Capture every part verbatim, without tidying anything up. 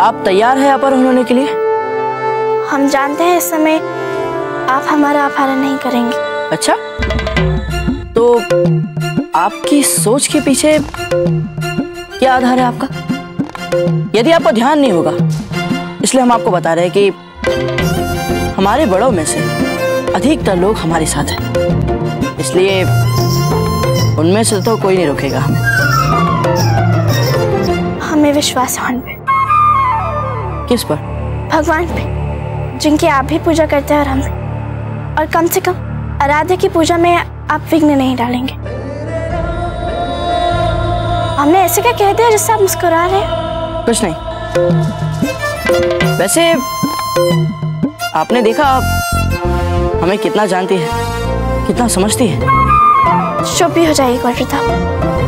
आप तैयार हैं अपहरण होने के लिए? हम जानते हैं इस समय आप हमारा अपहरण नहीं करेंगे। अच्छा, तो आपकी सोच के पीछे क्या आधार है आपका? यदि आपको ध्यान नहीं होगा इसलिए हम आपको बता रहे हैं कि हमारे बड़ों में से अधिकतर लोग हमारे साथ हैं, इसलिए उनमें से तो कोई नहीं रोकेगा हमें। हमें विश्वास है उन पे। किस पर? भगवान पे, जिनकी आप भी पूजा करते हैं और हम भी। और कम से कम आराध्य की पूजा में आप विघ्न नहीं डालेंगे। हमने ऐसे क्या कह दिया जिससे आप मुस्कुरा रहे हैं? कुछ नहीं। वैसे आपने देखा हमें कितना जानती है, कितना समझती है। चुप भी हो जाइए अकबर प्रताप।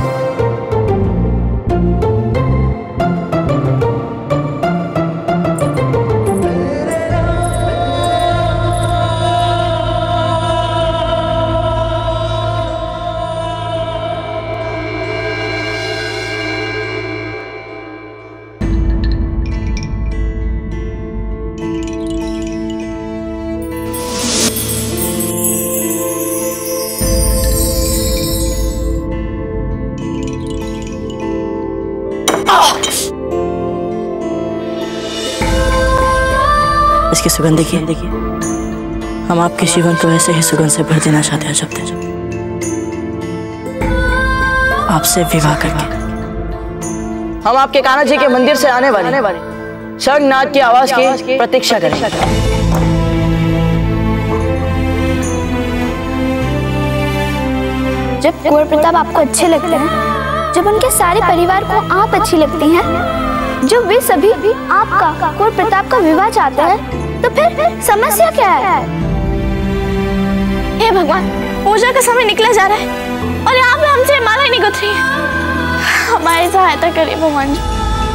इसकी सुगंध देखिए, देखिए। हम आपके जीवन को ऐसे ही सुगंध से भर देना चाहते हैं अजब्दे। आपसे विवाह करके हम आपके कान्हा जी के मंदिर से आने वाले शंखनाद की आवाज की प्रतीक्षा करेंगे। जब कुंवर प्रताप आपको अच्छे लगते हैं, जब उनके सारे परिवार को आप अच्छी लगती हैं, जब वे सभी आपका कुंवर प्रताप का विवाह चाहते हैं, तो फिर समस्या क्या है? हे भगवान, पूजा का समय निकला जा रहा है और यहाँ पे हमसे माला ही नहीं गुथ रही है। हमारी सहायता करिए भगवान जी।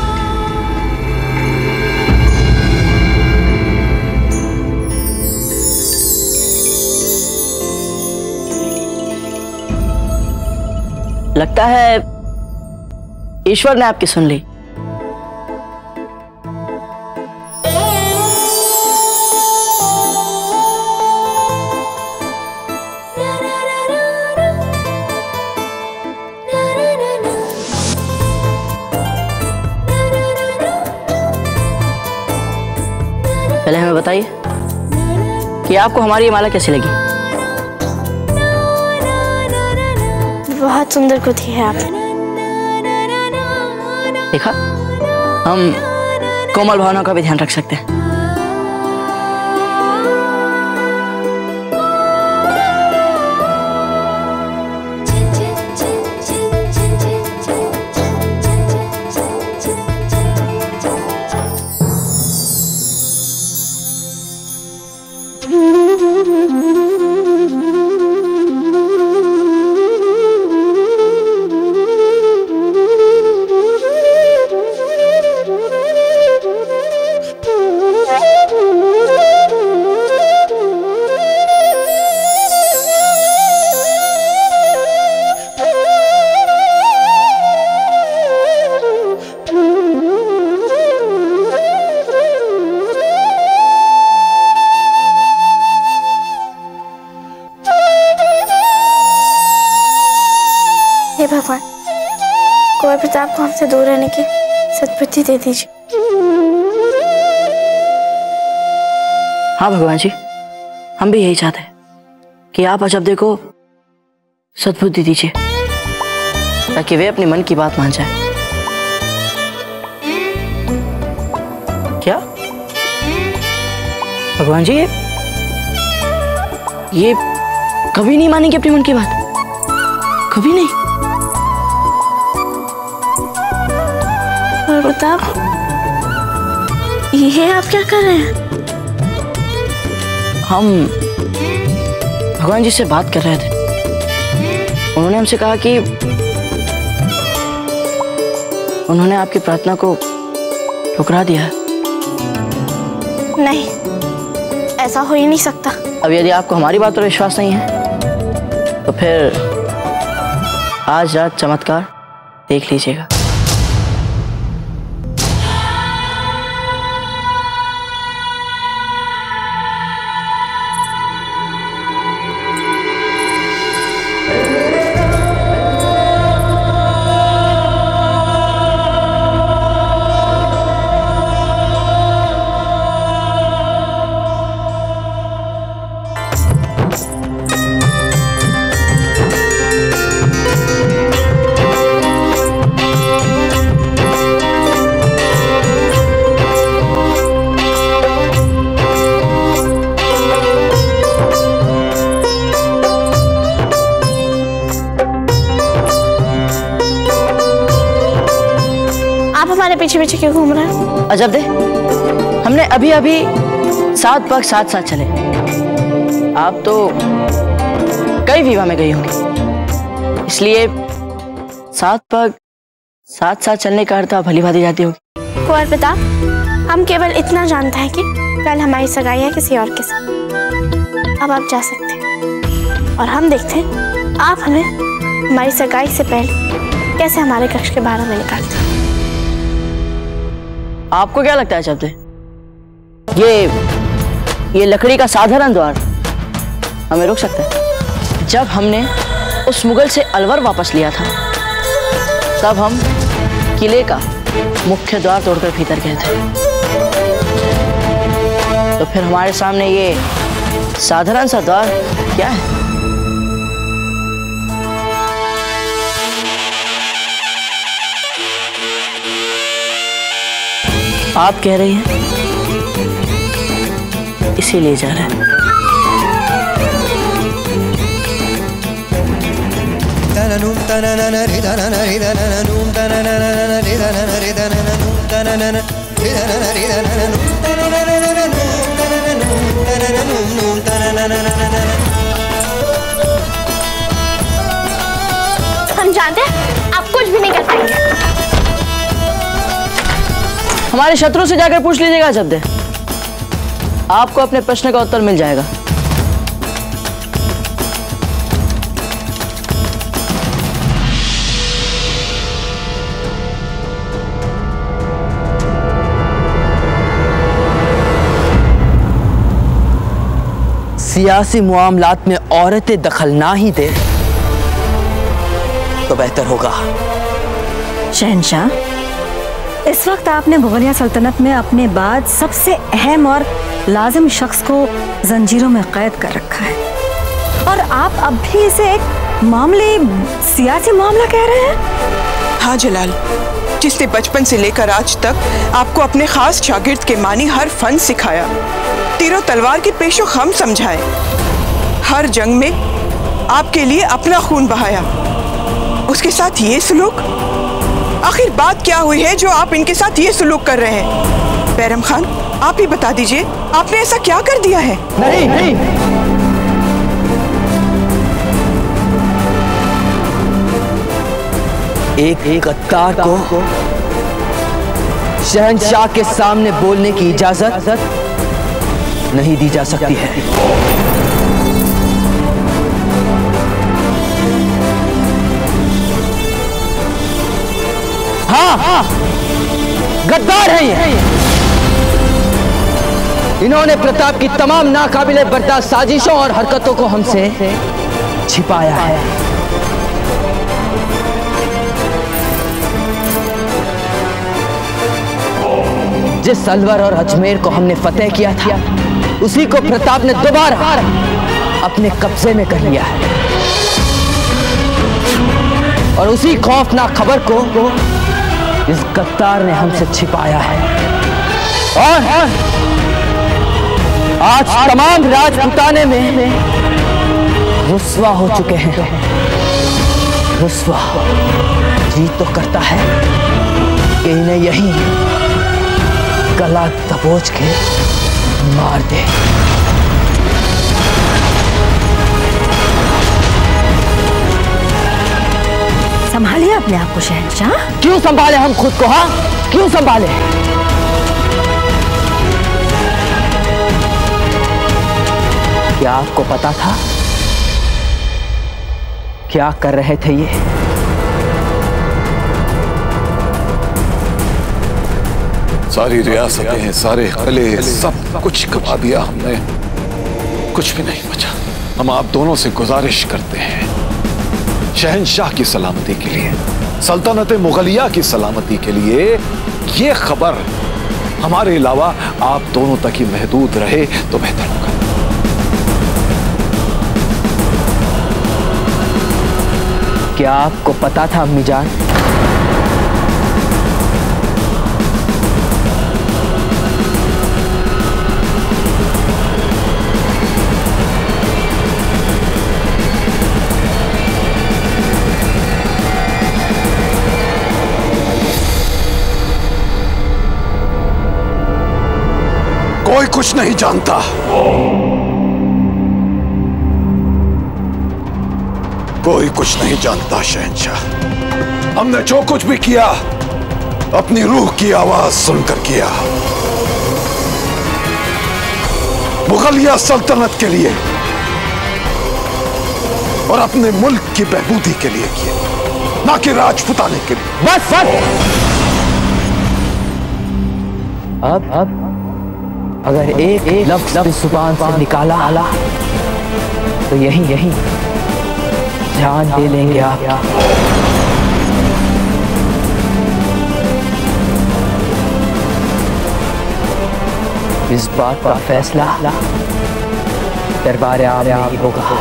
लगता है ईश्वर ने आपकी सुन ली। पहले हमें बताइए कि आपको हमारी ये माला कैसी लगी? बहुत सुंदर गुथी है आपने। देखा, हम कोमल भावनाओं का भी ध्यान रख सकते हैं। भगवान, कुंवर प्रताप को हमसे दूर रहने की सद्बुद्धि दे दीजिए। हाँ भगवान जी, हम भी यही चाहते हैं कि आप अजब्दे को सद्बुद्धि दीजिए ताकि वे अपने मन की बात मान जाए। क्या भगवान जी, ये ये कभी नहीं मानेंगे अपनी मन की बात? कभी नहीं? कुंवर प्रताप, ये आप क्या कर रहे हैं? हम भगवान जी से बात कर रहे थे। उन्होंने हमसे कहा कि उन्होंने आपकी प्रार्थना को ठुकरा दिया है। नहीं, ऐसा हो ही नहीं सकता। अब यदि आपको हमारी बात पर विश्वास नहीं है तो फिर आज रात चमत्कार देख लीजिएगा। पीछे क्यों घूम रहा है? अजबदे, हमने अभी अभी सात पग साथ साथ चले। आप तो कई विवाह में गई होंगी, इसलिए सात पग साथ साथ चलने का अर्थ भली भांति जाती होगी। कुंवर प्रताप, हम केवल इतना जानते हैं कि कल हमारी सगाई है किसी और के साथ। अब आप जा सकते हैं और हम देखते हैं आप हमें हमारी सगाई से पहले कैसे हमारे कक्ष के बाहर में निकालते हैं। आपको क्या लगता है अजबदे, ये ये लकड़ी का साधारण द्वार हमें रोक सकता है? जब हमने उस मुगल से अलवर वापस लिया था, तब हम किले का मुख्य द्वार तोड़कर भीतर गए थे। तो फिर हमारे सामने ये साधारण सा द्वार क्या है? आप कह रही हैं, इसीलिए जा रहे हैं। हम जानते हैं आप कुछ भी नहीं कर पाएंगे। हमारे शत्रु से जाकर पूछ लीजिएगा अजबदे, आपको अपने प्रश्न का उत्तर मिल जाएगा। सियासी मामलात में औरतें दखल ना ही दे तो बेहतर होगा। शहंशाह, इस वक्त आपने मुगलिया सल्तनत में अपने बाद सबसे अहम और लाजिम शख्स को जंजीरों में कैद कर रखा है, और आप अब भी इसे एक मामले सियासी मामला कह रहे हैं? हाँ जलाल, जिसने बचपन से लेकर आज तक आपको अपने खास शागिर्द के मानी हर फन सिखाया, तीरों तलवार के पेशो खम समझाए, हर जंग में आपके लिए अपना खून बहाया, उसके साथ ये सलूक? आखिर बात क्या हुई है जो आप इनके साथ ये सलूक कर रहे हैं? बैरम खान, आप ही बता दीजिए, आपने ऐसा क्या कर दिया है? नहीं नहीं, एक एक गद्दार को शहंशाह के सामने बोलने की इजाजत नहीं दी जा सकती है। हाँ हाँ, गद्दार है ये। इन्होंने प्रताप की तमाम नाकाबिले बर्दाश्त साजिशों और हरकतों को हमसे छिपाया है। जिस अलवर और अजमेर को हमने फतेह किया था, उसी को प्रताप ने दोबारा अपने कब्जे में कर लिया है, और उसी खौफनाक खबर को इस गद्दार ने हमसे छिपाया है। और आज तमाम राजपुताने में रुस्वा हो चुके हैं। रुस्वा जी तो करता है कि इन्हें यही गला दबोच के मार दे। संभालिए अपने आप को शहंशाह। क्यों संभाले हम खुद को? हाँ, क्यों संभाले? क्या आपको पता था क्या कर रहे थे ये? सारी रियासतें, सारे किले, सब कुछ गवा दिया हमने, कुछ भी नहीं बचा। हम आप दोनों से गुजारिश करते हैं, शहंशाह की सलामती के लिए, सल्तनत मुगलिया की सलामती के लिए, ये खबर हमारे अलावा आप दोनों तक ही महदूद रहे तो बेहतर होगा। क्या आपको पता था अम्मी जान, कुछ नहीं जानता। कोई कुछ नहीं जानता शहंशाह। हमने जो कुछ भी किया अपनी रूह की आवाज सुनकर किया, मुगलिया सल्तनत के लिए और अपने मुल्क की बहबूदी के लिए किया, ना कि राजपुताने के लिए। बस बस। अब अब अगर एक एक लफ्ज लफ्ज जुबान से निकाला आला तो यही यही जान दे लेंगे आप। इस बात का फैसला दरबार आबे में होगा।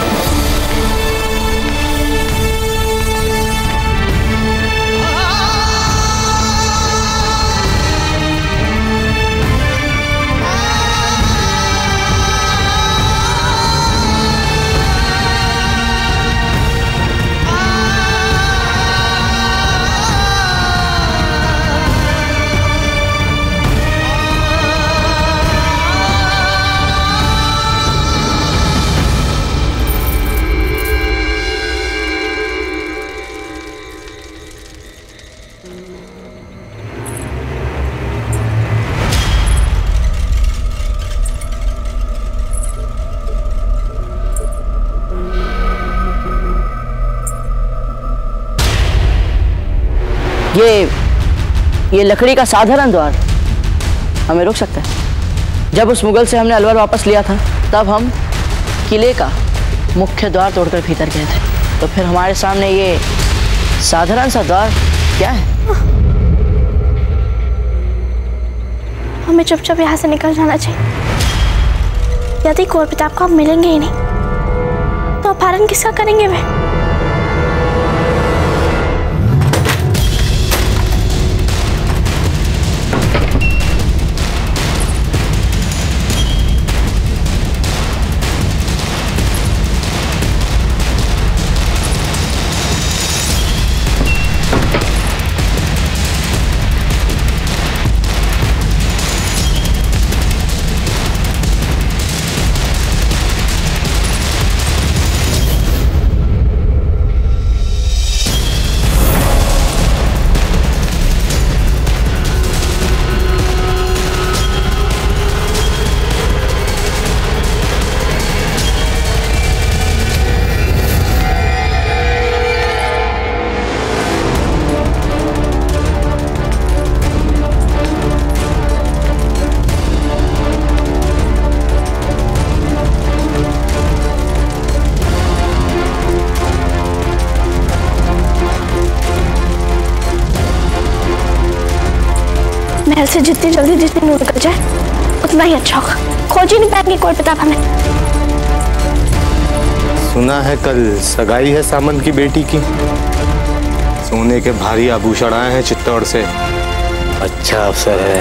ये ये लकड़ी का साधारण द्वार हमें रोक सकता है? जब उस मुगल से हमने अलवर वापस लिया था तब हम किले का मुख्य द्वार तोड़कर भीतर गए थे, तो फिर हमारे सामने ये साधारण सा द्वार क्या है? हमें चुपचाप यहाँ से निकल जाना चाहिए। यदि कौर प्रताप को हम मिलेंगे ही नहीं तो अपहरण किसका करेंगे वे? महल से जितनी जल्दी जितनी नूर निकल जाए उतना ही अच्छा होगा। खोज ही नहीं पाएंगे कौर प्रताप हमें। सुना है कल सगाई है सामंत की बेटी की। सोने के भारी आभूषण आए हैं चित्तौड़ से। अच्छा अवसर है।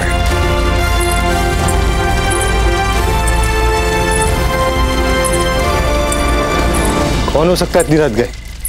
कौन हो सकता है इतनी रात गए?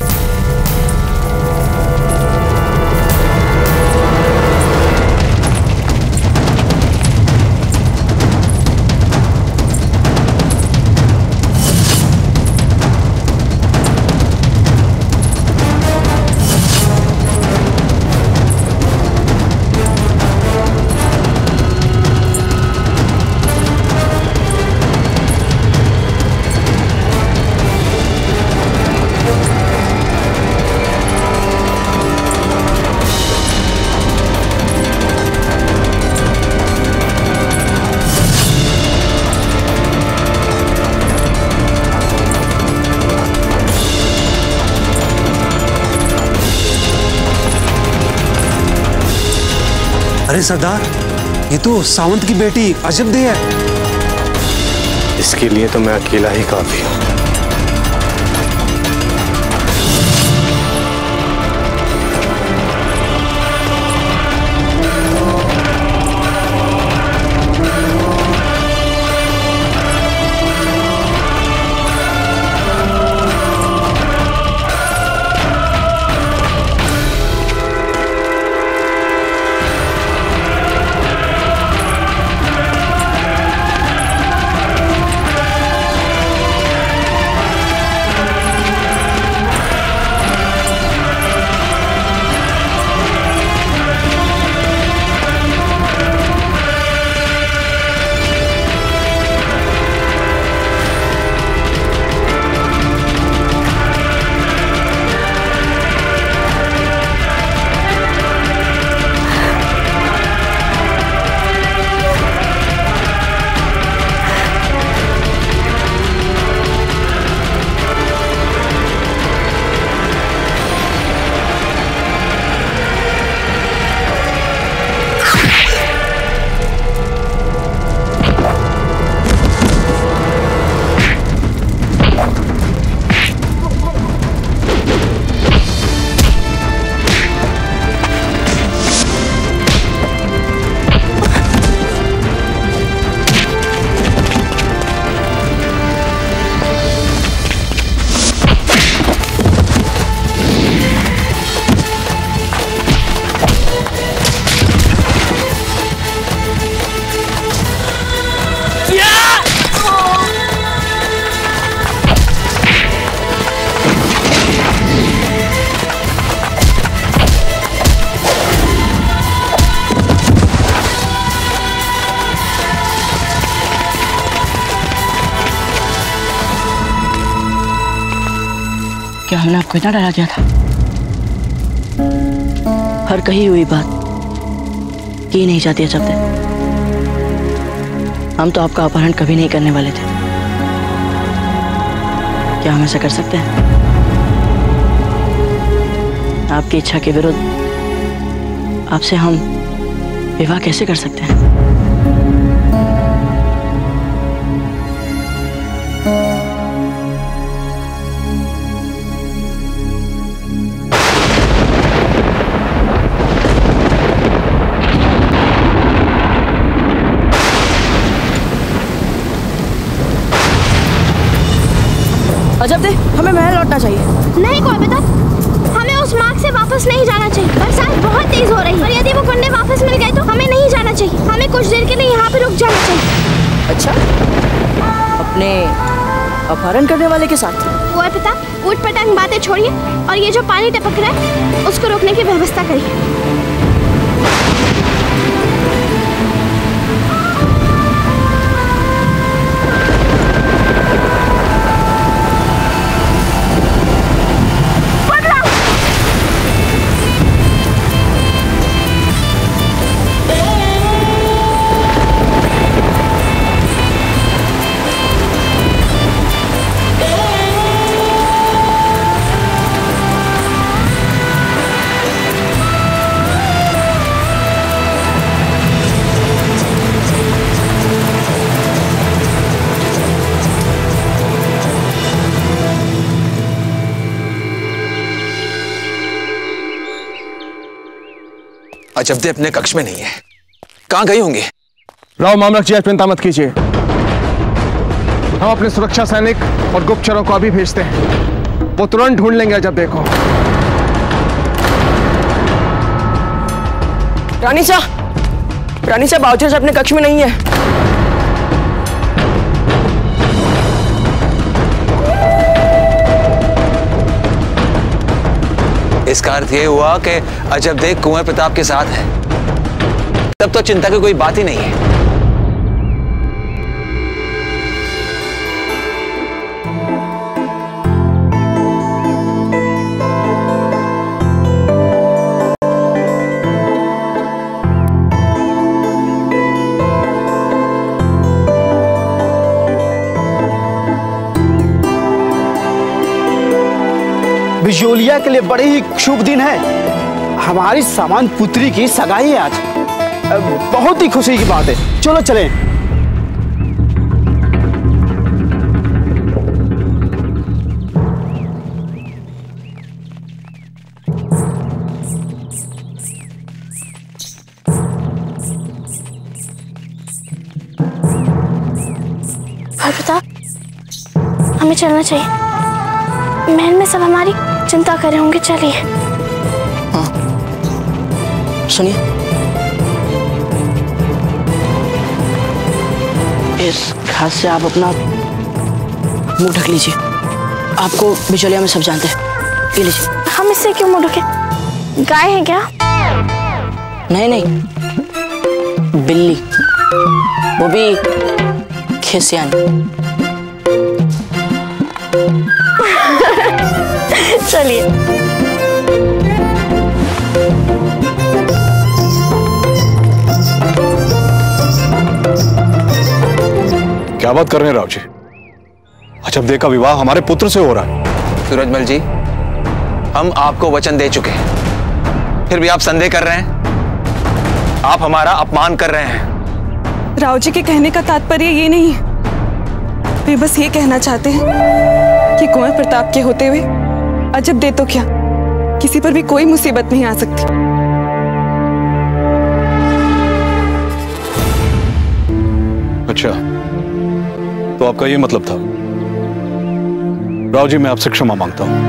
अरे सरदार, ये तो सावंत की बेटी अजबदे है। इसके लिए तो मैं अकेला ही काफी हूं। क्या हमने आपको इतना डरा दिया था? हर कही हुई बात की नहीं जाती अजब्दे। हम तो आपका अपहरण कभी नहीं करने वाले थे। क्या हम ऐसा कर सकते हैं? आपकी इच्छा के विरुद्ध आपसे हम विवाह कैसे कर सकते हैं? अजब्दे, हमें महल लौटना चाहिए। नहीं कोई बता, हमें उस मार्ग से वापस नहीं जाना चाहिए। बरसात बहुत तेज हो रही है और यदि वो कुंडे वापस मिल गए तो हमें नहीं जाना चाहिए। हमें कुछ देर के लिए यहाँ पे रुक जाना चाहिए। अच्छा, अपने अपहरण करने वाले के साथ? वो पिता, ऊट पटांग बातें छोड़िए और ये जो पानी टपक रहा है उसको रोकने की व्यवस्था करिए। अजब्दे अपने कक्ष में नहीं है। कहां गई होंगे? राव मामरथ जी, चिंता मत कीजिए। हम अपने सुरक्षा सैनिक और गुप्तचरों को अभी भेजते हैं। वो तुरंत ढूंढ लेंगे अजब्दे को। रानी सा, रानी सा, बावचर अपने कक्ष में नहीं है। इसका अर्थ ये हुआ कि अजबदे कुंवर प्रताप के साथ है। तब तो चिंता की कोई बात ही नहीं है। बिजोलिया के लिए बड़े ही शुभ दिन है। हमारी सामान पुत्री की सगाई है आज। बहुत ही खुशी की बात है। चलो चलें। भाई पिता, हमें चलना चाहिए। महल में सब हमारी चिंता कर रहे होंगे। चलिए। हाँ, सुनिए, इस घास से आप अपना मुंह ढक लीजिए। आपको बिजोलिया में सब जानते हैं। ये लीजिए। हम इससे क्यों मुंह ढके? गाय है क्या? नहीं नहीं, बिल्ली, वो भी खिसियानी। चलिए। क्या बात कर रहे हैं राव जी? अजब्दे का विवाह हमारे पुत्र से हो रहा है। सूरजमल जी, हम आपको वचन दे चुके हैं, फिर भी आप संदेह कर रहे हैं। आप हमारा अपमान कर रहे हैं। राव जी के कहने का तात्पर्य ये नहीं है। वे बस ये कहना चाहते हैं कि कुंवर प्रताप के होते हुए अजब्दे तो क्या, किसी पर भी कोई मुसीबत नहीं आ सकती। अच्छा, तो आपका ये मतलब था। राव जी, मैं आपसे क्षमा मांगता हूं।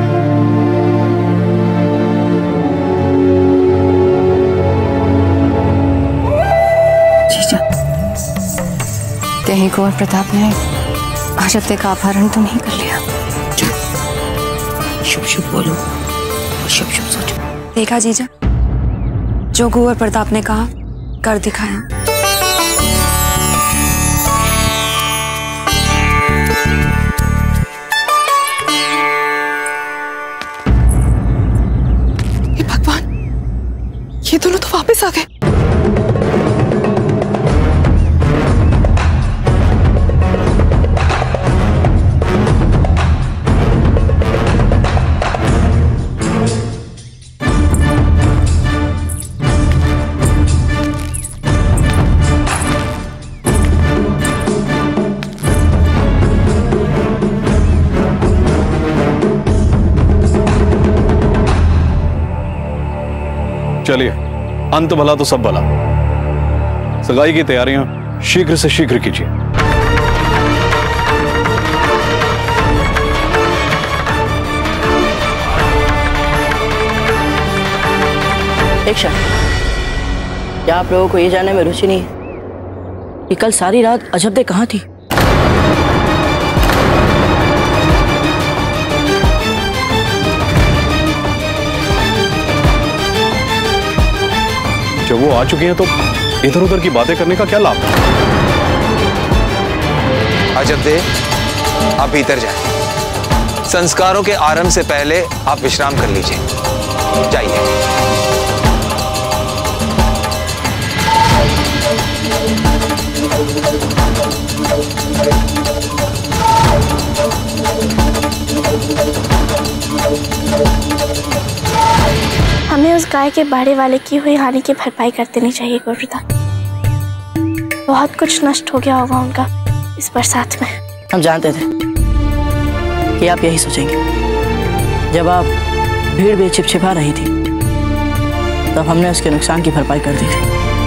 जीजा, कहीं कुंवर प्रताप ने अजब्दे का अपहरण तो नहीं कर लिया? शुभ शुभ बोलो और शुभ शुभ सोचो। देखा जीजा, जो कुंवर प्रताप ने कहा कर दिखाया। चलिए, अंत भला तो सब भला। सगाई की तैयारियां शीघ्र से शीघ्र कीजिए। एक क्षण, क्या आप लोगों को ये जानने में रुचि नहीं है कि कल सारी रात अजबदे कहाँ थी? जब वो आ चुकी हैं तो इधर उधर की बातें करने का क्या लाभ? अजबदे, आप भीतर जाएं। संस्कारों के आरंभ से पहले आप विश्राम कर लीजिए। जाइए। हमें उस गाय के बाड़े वाले की हुई हानि की भरपाई कर देनी चाहिए गुरुप्रताप। बहुत कुछ नष्ट हो गया होगा उनका इस बरसात में। हम जानते थे कि आप यही सोचेंगे। जब आप भीड़ में छिपछिपा रही थी तब हमने उसके नुकसान की भरपाई कर दी थी।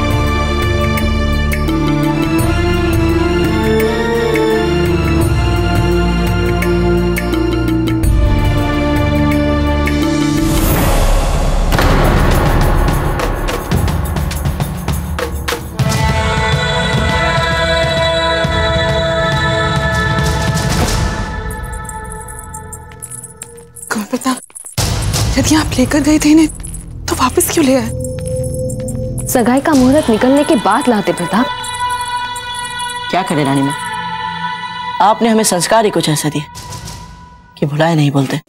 यदि आप लेकर गए थे इन्हें तो वापस क्यों ले आए? सगाई का मुहूर्त निकलने के बाद लाते प्रताप। क्या करे रानी माँ, आपने हमें संस्कार ही कुछ ऐसा दिया कि भुलाए नहीं बोलते।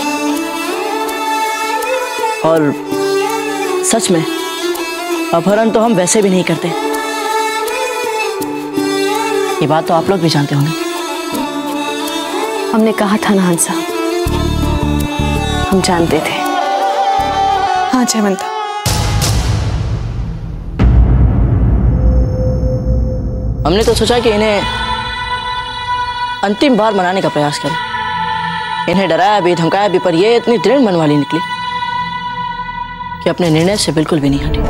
और सच में अपहरण तो हम वैसे भी नहीं करते। ये बात तो आप लोग भी जानते होंगे। हमने कहा था ना हंसा, हम जानते थे। हाँ जयवंता, हमने तो सोचा कि इन्हें अंतिम बार मनाने का प्रयास करें। इन्हें डराया भी, धमकाया भी, पर ये इतनी दृढ़ मन वाली निकली कि अपने निर्णय से बिल्कुल भी नहीं हटी।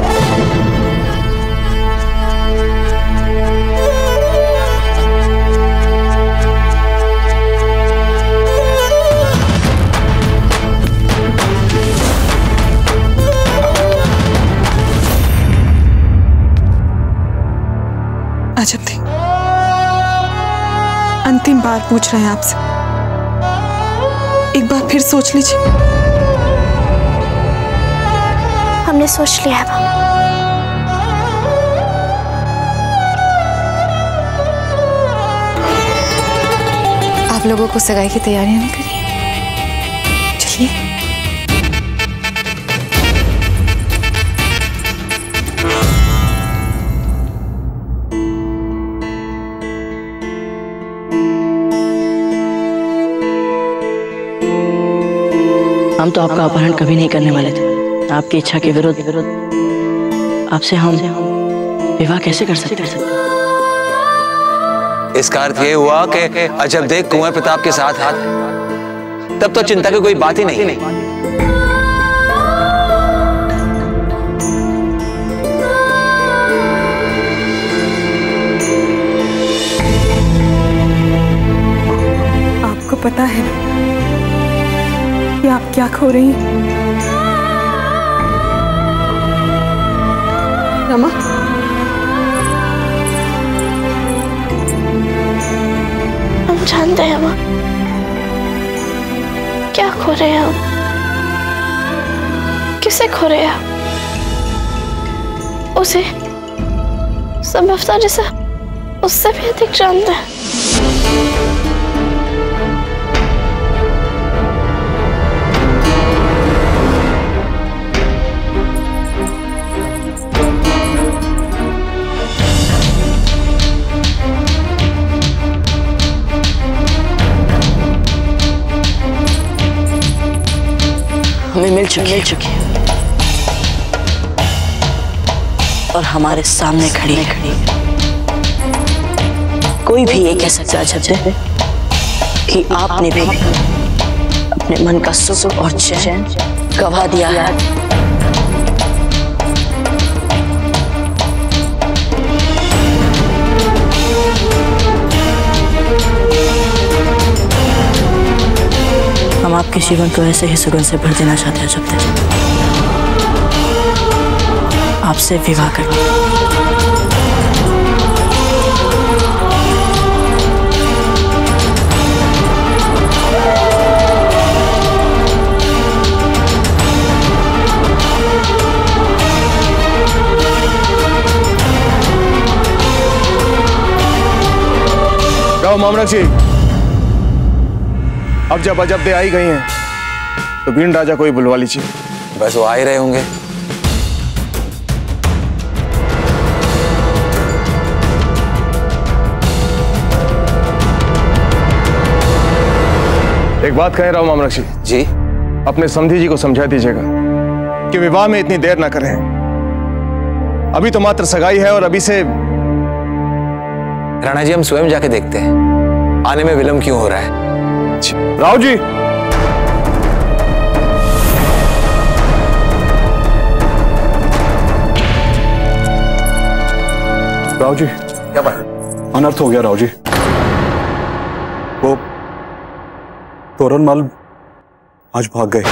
अजबदे, अंतिम बार पूछ रहे हैं आपसे, एक बार फिर सोच लीजिए। हमने सोच लिया है। आप लोगों को सगाई की तैयारियां नहीं करी? चलिए। हम तो आपका अपहरण कभी नहीं करने वाले थे। आपकी इच्छा के विरुद्ध आपसे हम विवाह कैसे कर सकते हैं? इसका अर्थ ये हुआ कि अजबदे कुंवर प्रताप के साथ हाथ, तब तो चिंता की कोई बात ही नहीं। आपको पता है ना कि आप क्या खो रही हैं? रमा, हम जानते हैं माँ, क्या खो रहे हैं हम, किसे खो रहे हैं? उसे संभवतः जैसा उससे भी अधिक जानते हैं। हमें मिल चुकी मिल चुकी है और हमारे सामने खड़ी है। कोई भी ये कह सकता है कि आपने भी अपने मन का सुख और चैन गवा दिया है। आपके जीवन को ऐसे ही सुगंध से भर देना चाहते हैं अजब्दे जी। आपसे विवाह करके। राव मामरथ जी, अब जब अजब्दे आई गई हैं तो भीड़ राजा को ही बुलवा लीजिए। बस वो आ ही रहे होंगे। एक बात कहें राव मामरथ जी। जी? अपने समधी जी को समझा दीजिएगा कि विवाह में इतनी देर ना करें। अभी तो मात्र सगाई है और अभी से। राणा जी, हम स्वयं जाके देखते हैं आने में विलंब क्यों हो रहा है। राव जी, राव जी, क्या बात? अनर्थ हो गया राव जी। वो तोरणमाल आज भाग गए।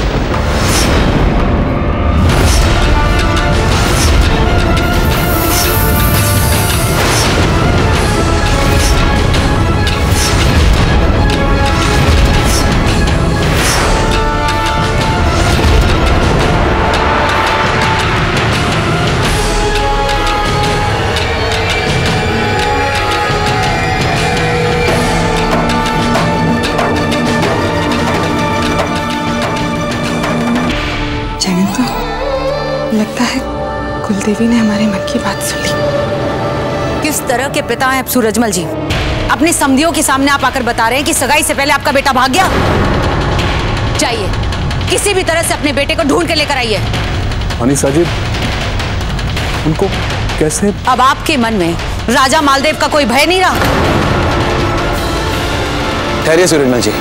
लगता है कुलदेवी ने हमारे मन की बात सुन ली। किस तरह के पिता हैं आप सूरजमल जी? अपने समधियों के सामने आप आकर बता रहे हैं कि सगाई से पहले आपका बेटा भाग गया। चाहिए किसी भी तरह से अपने बेटे को ढूंढ के लेकर आइए। अनीसा जी, उनको कैसे? अब आपके मन में राजा मालदेव का कोई भय नहीं रहा? ठहरिए सूरजमल जी।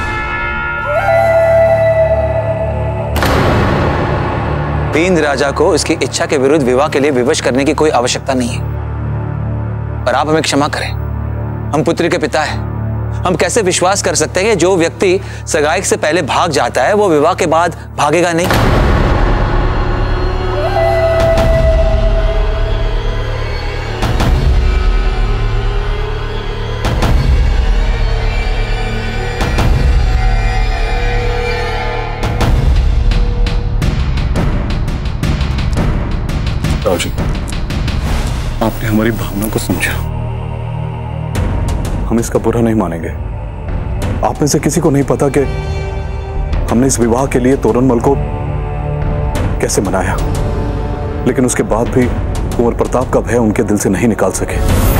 तीन राजा को इसकी इच्छा के विरुद्ध विवाह के लिए विवश करने की कोई आवश्यकता नहीं है। पर आप हमें क्षमा करें, हम पुत्री के पिता हैं। हम कैसे विश्वास कर सकते हैं कि जो व्यक्ति सगाई से पहले भाग जाता है वो विवाह के बाद भागेगा नहीं? राव जी, आपने हमारी भावना को समझा। हम इसका बुरा नहीं मानेंगे। आप में से किसी को नहीं पता कि हमने इस विवाह के लिए तोरणमल को कैसे मनाया, लेकिन उसके बाद भी कुंवर प्रताप का भय उनके दिल से नहीं निकाल सके।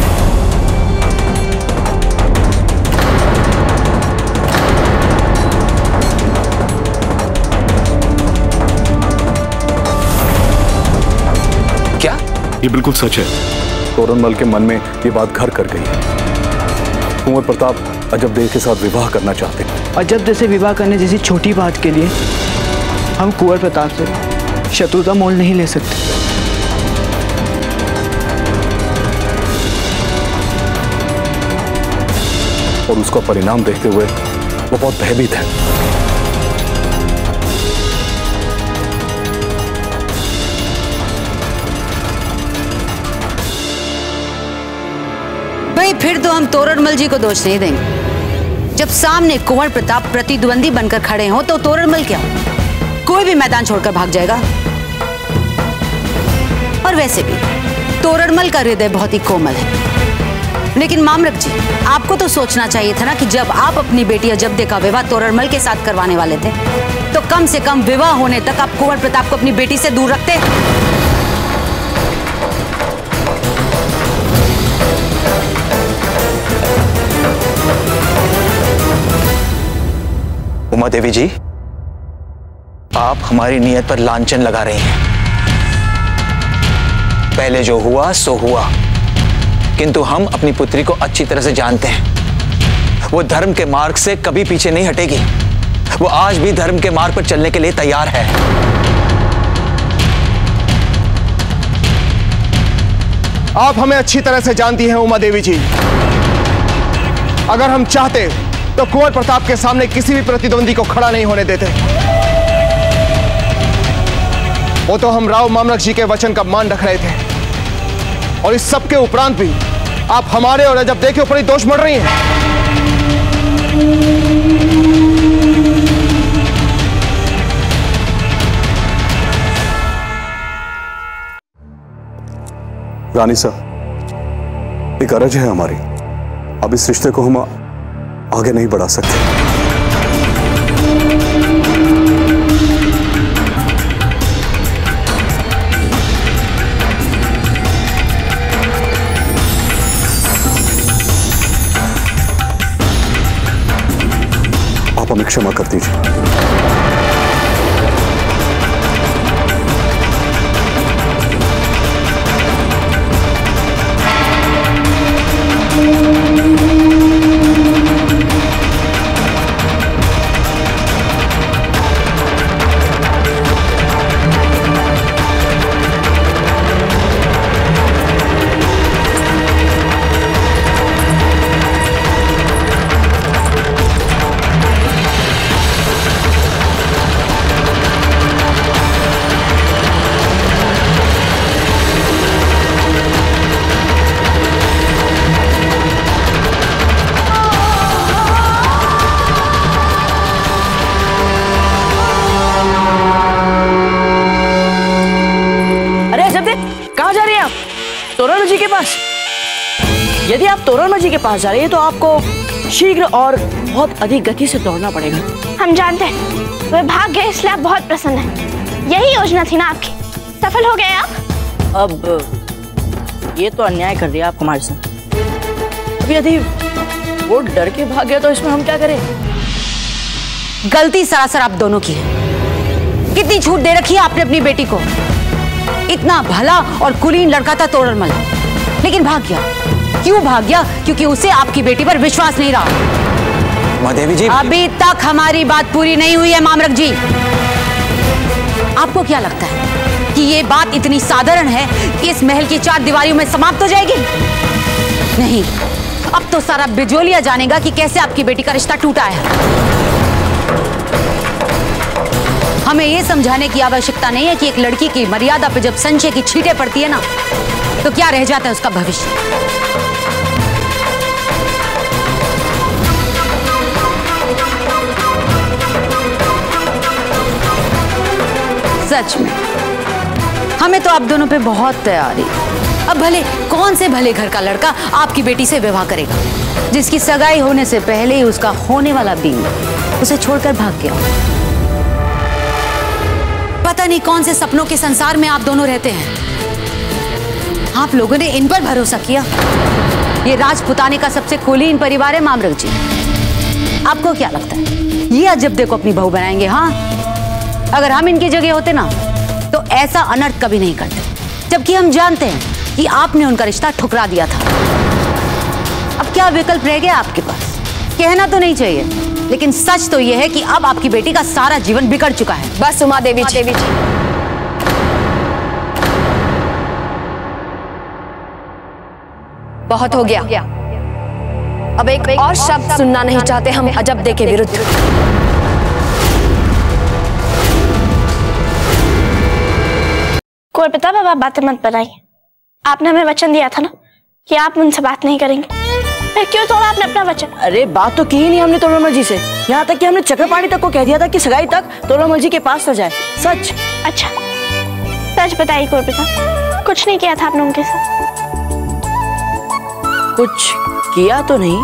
क्या? ये बिल्कुल सच है। तोरणमल के मन में ये बात घर कर गई है। कुंवर प्रताप अजबदे के साथ विवाह करना चाहते हैं। अजबदे से विवाह करने जैसी छोटी बात के लिए हम कुंवर प्रताप से शत्रुता मोल नहीं ले सकते। और उसका परिणाम देखते हुए वो बहुत भयभीत है। भाई फिर तो हम तोरणमल जी को दोष नहीं देंगे। जब सामने कुंवर प्रताप प्रतिद्वंदी बनकर खड़े हो तो तोरणमल क्या, कोई भी मैदान छोड़कर भाग जाएगा। और वैसे भी तोरणमल का हृदय बहुत ही कोमल है। लेकिन मामरथ जी, आपको तो सोचना चाहिए था ना कि जब आप अपनी बेटी अजब्दे का विवाह तोरणमल के साथ करवाने वाले थे तो कम से कम विवाह होने तक आप कुंवर प्रताप को अपनी बेटी से दूर रखते। उमा देवी जी, आप हमारी नीयत पर लांछन लगा रही हैं। पहले जो हुआ सो हुआ, किंतु हम अपनी पुत्री को अच्छी तरह से जानते हैं। वो धर्म के मार्ग से कभी पीछे नहीं हटेगी। वो आज भी धर्म के मार्ग पर चलने के लिए तैयार है। आप हमें अच्छी तरह से जानती हैं उमा देवी जी। अगर हम चाहते तो कुंवर प्रताप के सामने किसी भी प्रतिद्वंदी को खड़ा नहीं होने देते। वो तो हम राव मामरक जी के वचन का मान रख रहे थे, और इस सब के उपरांत भी आप हमारे और अजबदे के ऊपर ही दोष मढ़ रही हैं। रानी साहब, एक अर्ज है हमारी, अब इस रिश्ते को हम आगे नहीं बढ़ा सकते। आप हमें क्षमा कर दीजिए। तोरणमल जी के पास? यदि आप तोरणमल जी के पास जा रही है तो आपको शीघ्र और बहुत अधिक गति से दौड़ना पड़ेगा। हम जानते हैं वे भाग गए, इसलिए आप बहुत प्रसन्न हैं। यही योजना थी ना आपकी, सफल हो गए आप। अब ये तो अन्याय कर दिया आप हमारे साथ। अब यदि वो डर के भाग गए तो इसमें हम क्या करें? गलती सरासर आप दोनों की है। कितनी छूट दे रखी है आपने अपनी बेटी को। इतना भला और कुलीन लड़का था तोरणमल, लेकिन भाग गया। क्यों भाग गया? क्योंकि उसे आपकी बेटी पर विश्वास नहीं रहा। देवी जी, अभी तक हमारी बात पूरी नहीं हुई है मामरक जी। आपको क्या लगता है कि ये बात इतनी साधारण है कि इस महल की चार दीवारियों में समाप्त हो जाएगी? नहीं, अब तो सारा बिजोलिया जानेगा कि कैसे आपकी बेटी का रिश्ता टूटा है। हमें यह समझाने की आवश्यकता नहीं है कि एक लड़की की मर्यादा पे जब संशय की छींटें पड़ती है ना, तो क्या रह जाता है उसका भविष्य। सच में हमें तो आप दोनों पे बहुत तैयारी। अब भले कौन से भले घर का लड़का आपकी बेटी से विवाह करेगा, जिसकी सगाई होने से पहले ही उसका होने वाला बीवी उसे छोड़कर भाग गया। पता नहीं कौन से सपनों के संसार में आप दोनों रहते हैं। आप लोगों ने इन पर भरोसा किया। ये राजपुताने का सबसे कुलीन परिवार है मामरक जी। आपको क्या लगता है ये अजबदे को अपनी बहू बनाएंगे? हाँ, अगर हम इनकी जगह होते ना तो ऐसा अनर्थ कभी नहीं करते, जबकि हम जानते हैं कि आपने उनका रिश्ता ठुकरा दिया था। अब क्या विकल्प रह गया आपके पास? कहना तो नहीं चाहिए, लेकिन सच तो यह है कि अब आपकी बेटी का सारा जीवन बिगड़ चुका है। बस उमा देवी जी, देवी जी। बहुत हो गया। अब एक, एक और शब्द सुनना नहीं चाहते हम अजबदे के विरुद्ध। कोई पता बाबा, बातें मत बनाइए। आपने हमें वचन दिया था ना कि आप उनसे बात नहीं करेंगे, फिर क्यों तोड़ा आपने अपना वचन? अरे बात तो की ही नहीं हमने तोरणमल जी से, यहाँ तक कि हमने चक्रपाणी तक को कह दिया था कि सगाई तक तोरणमल जी के पास न जाए। सच। अच्छा, सच बताइए कोई पता, कुछ नहीं किया था आपने उनके साथ? कुछ किया तो नहीं,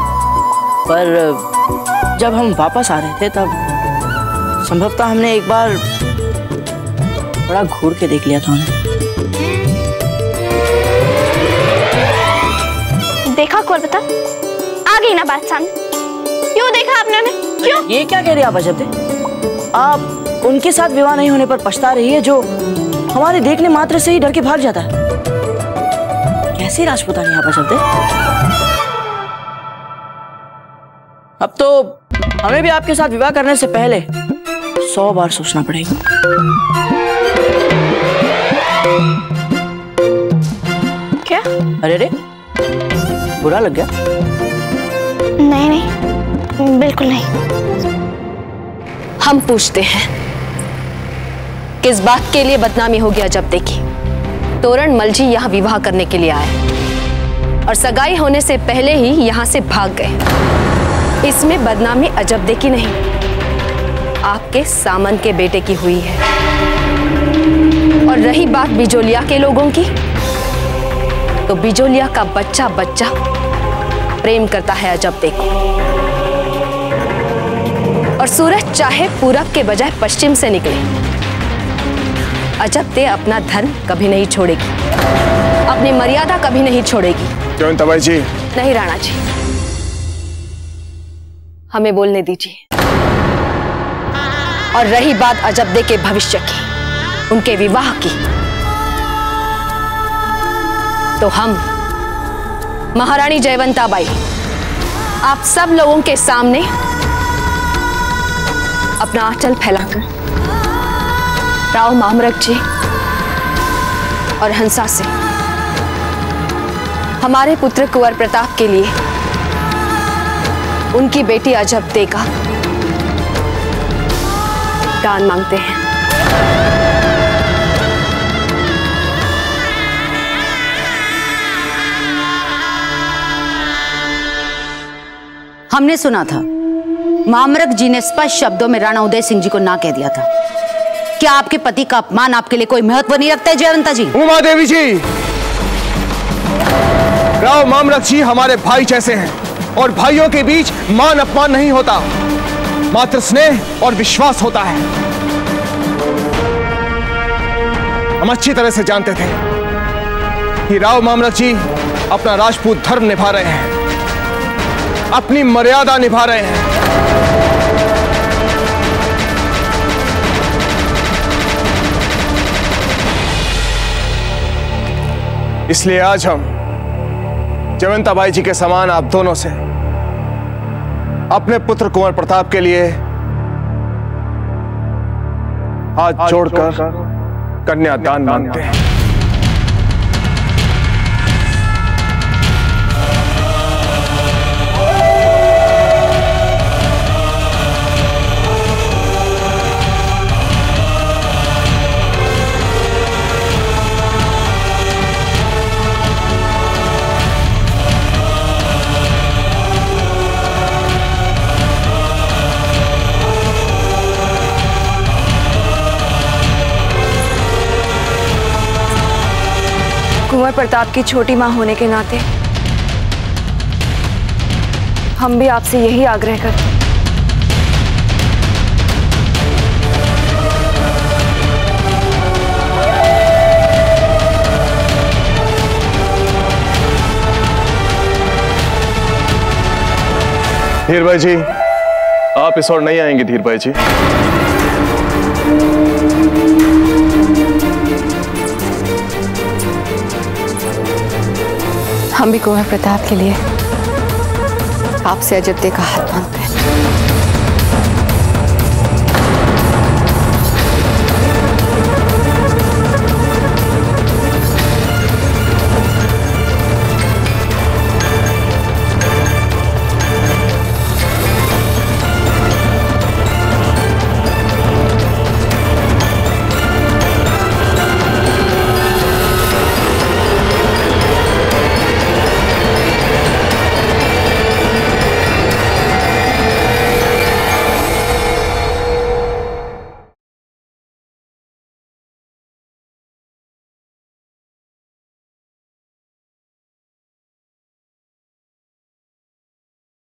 पर जब हम वापस आ रहे थे तब संभवतः हमने एक बार बड़ा घूर के देख लिया था उन्हें। देखा कोई पता, आ गई ना बात सामने। क्यों देखा आपने उन्हें? क्यों? ये क्या कह रही है आप अजबदे? आप उनके साथ विवाह नहीं होने पर पछता रही है जो हमारे देखने मात्र से ही डर के भाग जाता है। कैसी राजपुतानी आप अजबदे? अब तो हमें भी आपके साथ विवाह करने से पहले सौ बार सोचना पड़ेगा। क्या? अरे रे, बुरा लग गया? नहीं नहीं, बिल्कुल नहीं। हम पूछते हैं, किस बात के लिए बदनामी हो गया अजब्दे की? तोरणमल जी यहाँ विवाह करने के लिए आए और सगाई होने से पहले ही यहाँ से भाग गए। इसमें बदनामी अजब्दे की नहीं, आपके सामंत के बेटे की हुई है। और रही बात बिजोलिया के लोगों की, तो बिजोलिया का बच्चा बच्चा प्रेम करता है अजब्दे को, और सूरज चाहे पूरब के बजाय पश्चिम से निकले, अजब्दे अपना धर्म कभी नहीं छोड़ेगी, अपनी मर्यादा कभी नहीं छोड़ेगी। जयवंताबाई जी। नहीं राणा जी, हमें बोलने दीजिए। और रही बात अजब्दे के भविष्य की, उनके विवाह की, तो हम महारानी जयवंताबाई आप सब लोगों के सामने अपना आंचल फैलाकर राव मामरक जी और हंसा से हमारे पुत्र कुंवर प्रताप के लिए उनकी बेटी अजब्दे का दान मांगते हैं। हमने सुना था मामरक जी ने स्पष्ट शब्दों में राणा उदय सिंह जी को ना कह दिया था। क्या आपके पति का अपमान आपके लिए कोई महत्व नहीं रखता है जयवंता जी? उमा देवी जी, राव मामरक जी हमारे भाई जैसे हैं और भाइयों के बीच मान अपमान नहीं होता, मात्र स्नेह और विश्वास होता है। हम अच्छी तरह से जानते थे कि राव मामरक जी अपना राजपूत धर्म निभा रहे हैं, अपनी मर्यादा निभा रहे हैं। इसलिए आज हम जयवंताबाई जी के समान आप दोनों से अपने पुत्र कुंवर प्रताप के लिए हाथ जोड़कर कन्यादान मांगते हैं। कुंवर प्रताप की छोटी मां होने के नाते हम भी आपसे यही आग्रह करते हैं। धीर भाई जी, आप इस ओर नहीं आएंगे धीर भाई जी। हम भी कुंवर प्रताप के लिए आपसे अजब्दे का हाथ मांगते हैं।